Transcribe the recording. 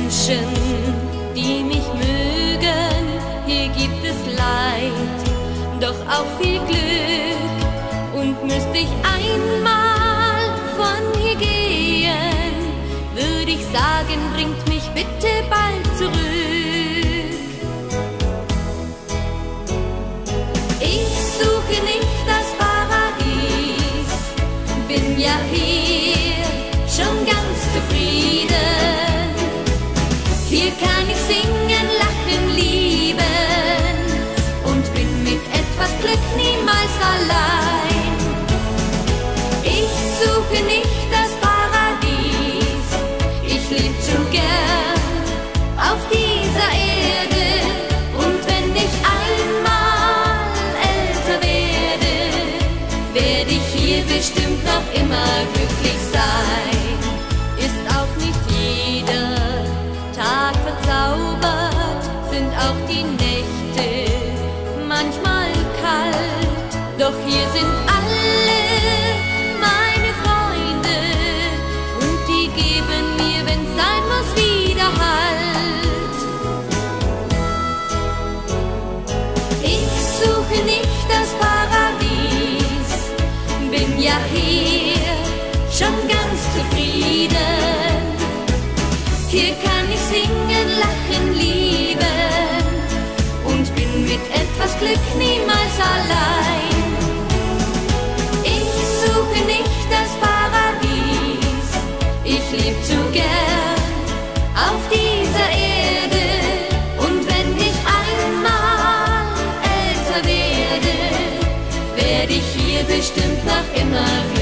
Menschen, die mich mögen, hier gibt es Leid, doch auch viel Glück. Und müsste ich einmal von hier gehen, würde ich sagen, bringt mich bitte bald zurück. Ich suche nicht das Paradies, bin ja hier schon ganz zufrieden. Hier kann ich singen, lachen, lieben und bin mit etwas Glück niemals allein. Ich suche nicht das Paradies, ich leb zu gern auf dieser Erde. Und wenn ich einmal älter werde ich hier bestimmt noch immer glücklich sein. Ist auch nicht jeder Tag verzaubert, sind auch die Nächte manchmal kalt, doch hier sind alle meine Freunde und die geben mir, wenn's sein muss, wieder Halt. Ich suche nicht das Paradies, bin ja hier schon ganz zufrieden. Hier kann ich singen, lachen, lieben und bin mit etwas Glück niemals allein. Ich suche nicht das Paradies, ich leb zu gern auf dieser Erde. Und wenn ich einmal älter werde ich hier bestimmt noch immer